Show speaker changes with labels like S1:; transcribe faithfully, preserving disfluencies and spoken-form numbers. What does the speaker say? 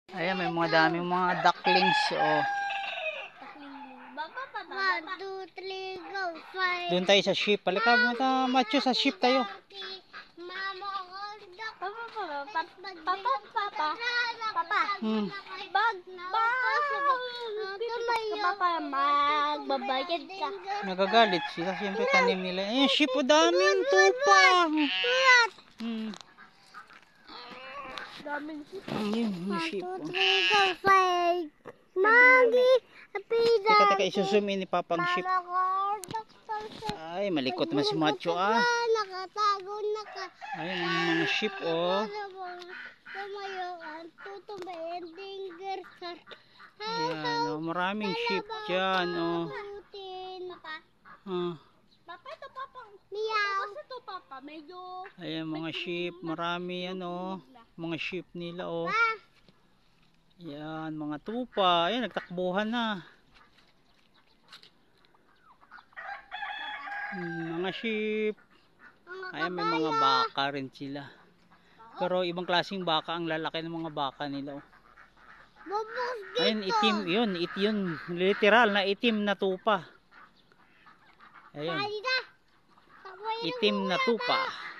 S1: Ayan, may mga daming mga ducklings, oh.
S2: One, two, three, go, five.
S1: Doon tayo sa sheep. Halika mo ta, macho, sa sheep tayo.
S2: Mama, papa, papa, papa, papa, papa.
S1: Hmm.
S2: Bag, bag. Papa, magbabayad ka.
S1: Nagagalit sila, siyempre tanim nila. Eh, sheep, o daming tupa. Hmm.
S2: Daming sheep.
S1: Ayun, yung sheep.
S2: One, two,
S1: Oh.
S2: three, go, five. Mami, pizza.
S1: Teka, teka, isusum in ni Papang sheep.
S2: Mama ko, doktor sa...
S1: Ay, malikot naman si Macho, ah.
S2: Nakatago na ka.
S1: Ayun, ang mga sheep, oh.
S2: Tumayuan, tutumayin, dinger sa...
S1: Ayan, oh, maraming sheep dyan, oh.
S2: Papa,
S1: Ah.
S2: papa, ito papa. Meow. Kasi ito papa, medyo...
S1: Ayan, mga sheep, marami yan, oh. Mga sheep nila, oh. Ayan, mga tupa. Ayan, nagtakbuhan na. Hmm, mga sheep. Ayan, may mga baka rin sila. Pero ibang klaseng baka, ang lalaki ng mga baka nila, oh. Ayun, itim yun, it yun, literal na itim na tupa. Ayun, itim na tupa.